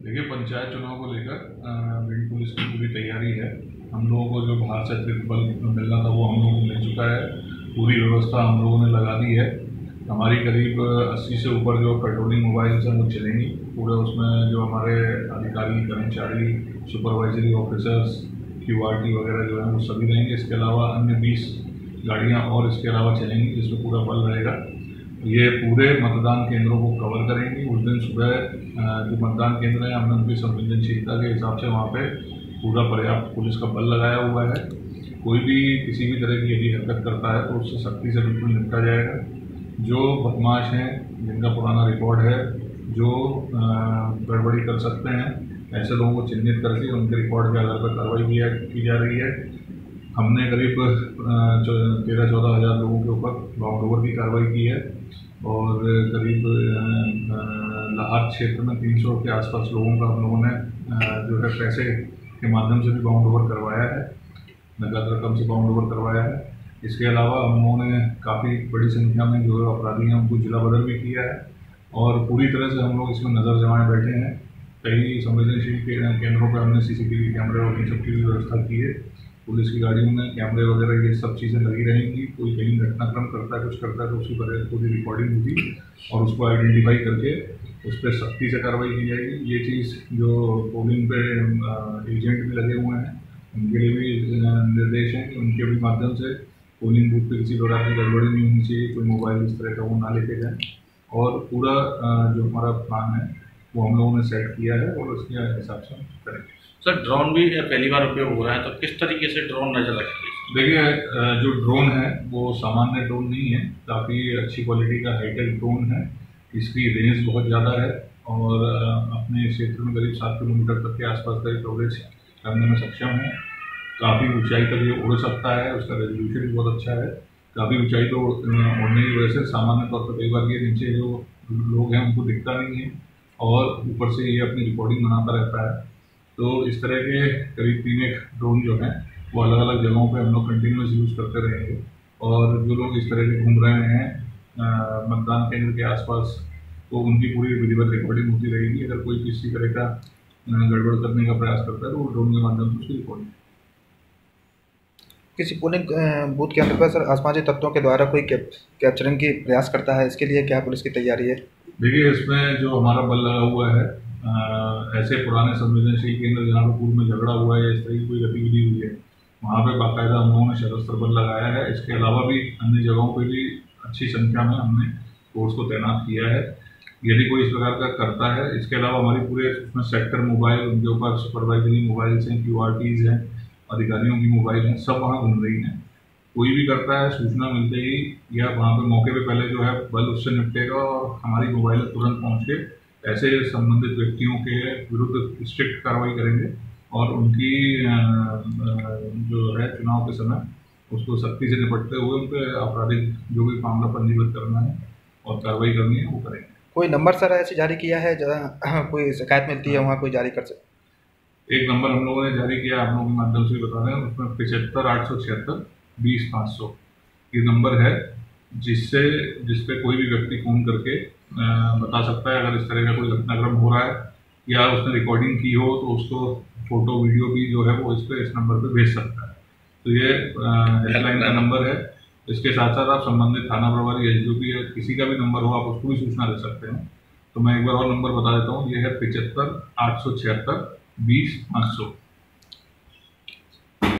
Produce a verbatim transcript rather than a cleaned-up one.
देखिए, पंचायत चुनाव को लेकर भिंड पुलिस की पूरी तैयारी है। हम लोगों को जो बाहर से अतिरिक्त बल मिलना था वो हम लोगों को मिल चुका है। पूरी व्यवस्था हम लोगों ने लगा दी है। हमारी करीब अस्सी से ऊपर जो पेट्रोलिंग मोबाइल्स हैं वो चलेंगी। पूरे उसमें जो हमारे अधिकारी, कर्मचारी, सुपरवाइजरी ऑफिसर्स, क्यूआरटी वगैरह जो है वो सभी रहेंगे। इसके अलावा अन्य बीस गाड़ियाँ और इसके अलावा चलेंगी, जिसमें पूरा बल रहेगा। ये पूरे मतदान केंद्रों को कवर करेंगी। उस दिन सुबह जो मतदान केंद्र है, हमने उनकी संवेदनशीलता के हिसाब से वहाँ पे पूरा पर्याप्त पुलिस का बल लगाया हुआ है। कोई भी किसी भी तरह की यदि हरकत करता है तो उससे सख्ती से बिल्कुल निपटा जाएगा। जो बदमाश हैं, जिनका पुराना रिकॉर्ड है, जो गड़बड़ी कर सकते हैं, ऐसे लोगों को चिन्हित करके उनके रिकॉर्ड के आधार पर कार्रवाई की जा रही है। हमने करीब तेरह चौदह हज़ार लोगों के ऊपर बाउंड ओवर की कार्रवाई की है और करीब लाहौर क्षेत्र में तीन सौ के आसपास लोगों का हम लोगों ने जो है पैसे के माध्यम से भी बाउंड ओवर करवाया है, नगद रकम से बाउंड ओवर करवाया है। इसके अलावा हम लोगों ने काफ़ी बड़ी संख्या में जो अपराधी हैं उनको जिला बदल भी किया है और पूरी तरह से हम लोग इसमें नज़र जमाए बैठे हैं। कई संवेदनशील केंद्रों पर हमने सीसीटीवी कैमरे और इन सब की भी व्यवस्था की है। पुलिस की गाड़ियों में कैमरे वगैरह ये सब चीज़ें लगी रहेंगी। कोई कहीं घटनाक्रम करता है, कुछ करता है तो उसकी पर पूरी रिकॉर्डिंग होगी और उसको आइडेंटिफाई करके उस पर सख्ती से कार्रवाई की जाएगी। ये चीज़ जो पोलिंग पे एजेंट भी लगे हुए हैं उनके लिए भी निर्देश हैं कि उनके भी माध्यम से पोलिंग बूथ पर किसी प्रकार की गड़बड़ी नहीं होनी चाहिए, कोई मोबाइल इस तरह का वो ना लेके जाए। और पूरा जो हमारा प्लान है वो हम लोगों ने सेट किया है और उसके हिसाब से हम करेंगे। सर, ड्रोन भी पहली बार उपयोग हो रहा है, तो किस तरीके से ड्रोन नजर लगती है? देखिए, जो ड्रोन है वो सामान्य ड्रोन नहीं है, काफ़ी अच्छी क्वालिटी का हाईटेक ड्रोन है। इसकी रेंज बहुत ज़्यादा है और अपने क्षेत्र में करीब सात किलोमीटर तक के आसपास का कवरेज करने में सक्षम है। काफ़ी ऊंचाई तक ये उड़ सकता है, उसका रेजोल्यूशन भी बहुत अच्छा है। काफ़ी ऊंचाई तो उड़ने की वजह से सामान्य तौर पर कई बार ये नीचे जो लोग हैं उनको दिखता नहीं है और ऊपर से ये अपनी रिकॉर्डिंग बनाता रहता है। तो इस तरह के करीब तीन एक ड्रोन जो हैं वो अलग अलग जगहों पे हम लोग कंटिन्यूस यूज़ करते रहेंगे और जो लोग इस तरह के घूम रहे हैं मतदान केंद्र के आसपास तो उनकी पूरी विधिवत रिकॉर्डिंग होती रहेगी। अगर कोई किसी तरह का गड़बड़ करने का प्रयास करता है तो वो ड्रोन के माध्यम से उसकी रिकॉर्डिंग। किसी पोलिंग बूथ केंद्र पर सर असामाजिक तत्वों के द्वारा कोई कैप्चरिंग की प्रयास करता है, इसके लिए क्या पुलिस की तैयारी है? देखिए, इसमें जो हमारा बल लगा हुआ है, आ, ऐसे पुराने संवेदनशील केंद्र जहाँ पे पूर्व में झगड़ा हुआ है, इस तरह की कोई गतिविधि हुई है, वहाँ पे बाकायदा हम लोगों ने सशस्त्र बल लगाया है। इसके अलावा भी अन्य जगहों पे भी अच्छी संख्या में हमने फोर्स को तैनात किया है। यदि कोई इस प्रकार का करता है, इसके अलावा हमारी पूरे उसमें सेक्टर मोबाइल, उनके ऊपर सुपरवाइजरी मोबाइल्स हैं, क्यू आर टीज़ हैं, अधिकारियों की मोबाइल हैं, सब वहाँ घूम रही हैं। कोई भी करता है, सूचना मिलते ही या वहाँ पे मौके पे पहले जो है बल उससे निपटेगा और हमारी मोबाइल तुरंत पहुँच के ऐसे संबंधित व्यक्तियों के विरुद्ध स्ट्रिक्ट कार्रवाई करेंगे और उनकी जो है चुनाव के समय उसको सख्ती से निपटते हुए उन पर आपराधिक जो भी मामला पंजीबद्ध करना है और कार्रवाई करनी है वो करेंगे। कोई नंबर सर ऐसे जारी किया है जहाँ कोई शिकायत मिलती है वहाँ कोई जारी कर सकते? एक नंबर हम लोगों ने जारी किया, आप लोगों के माध्यम से बता दें, उसमें पचहत्तर आठ सौ छिहत्तर बीस पाँच सौ ये नंबर है, जिससे जिसपे कोई भी व्यक्ति फोन करके आ, बता सकता है अगर इस तरह का कोई घटनाक्रम हो रहा है या उसने रिकॉर्डिंग की हो तो उसको फोटो वीडियो भी जो है वो इस पे इस नंबर पे भेज सकता है। तो ये हेल्पलाइन का नंबर है। इसके साथ साथ आप संबंधित थाना प्रभारी, एस डी ओ पी या किसी का भी नंबर हो आप उसको भी सूचना दे सकते हैं। तो मैं एक बार और नंबर बता देता हूँ, ये है पचहत्तर आठ सौ छिहत्तर बीस पाँच सौ।